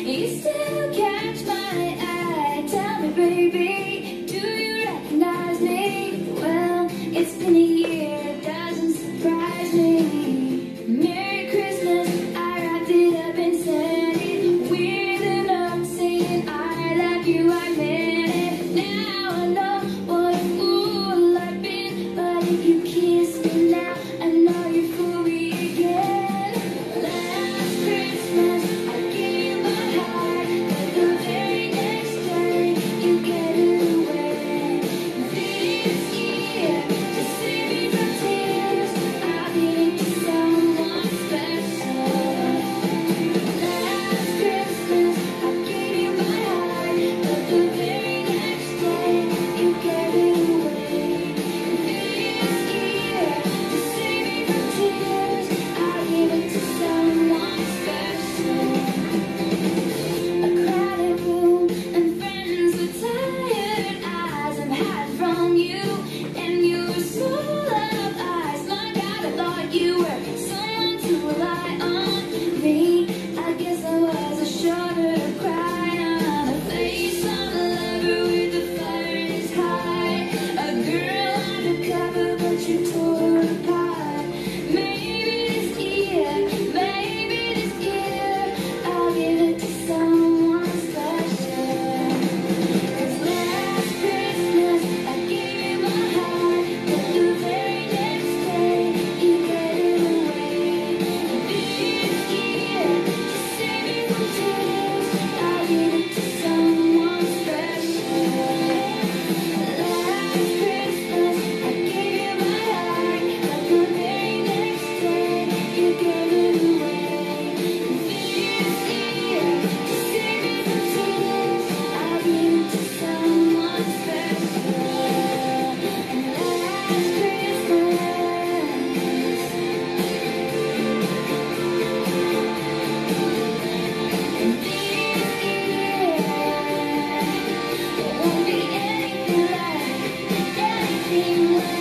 You still catch my eye. Tell me, baby, do you recognize me? Well, it's been a year, it doesn't surprise me. Merry Christmas, I wrapped it up and sent it with a note saying I love you, I meant it. Now I know what a fool I've been, but if you kiss me now, I know you fool me again. Last Christmas, I gave you my heart, but the very next day, you gave it away. This year, to save me from tears, I'll give it to someone special. Last Christmas, I gave you my heart, but the very next day, you gave it away. This year, to save me from tears, I'll give it to someone special. A crowded room and friends with tired eyes. I'm hiding from you, and you were so full of eyes. My God, I thought you were someone to rely on. Me, I guess I was a shoulder to cry on, a face on a lover with the fire in his heart, a girl undercover, but you tore her apart. Maybe this year, I'll give it to someone special. 'Cause last Christmas, I gave you my heart, but the very next day, you gave it away. This year, to save me from tears, I'll give it to someone special. Last Christmas, I gave you my heart, but the very next day, you gave it away. This year, to save me from tears, I'll give it to someone special. Last Christmas, and this year, it won't be anything like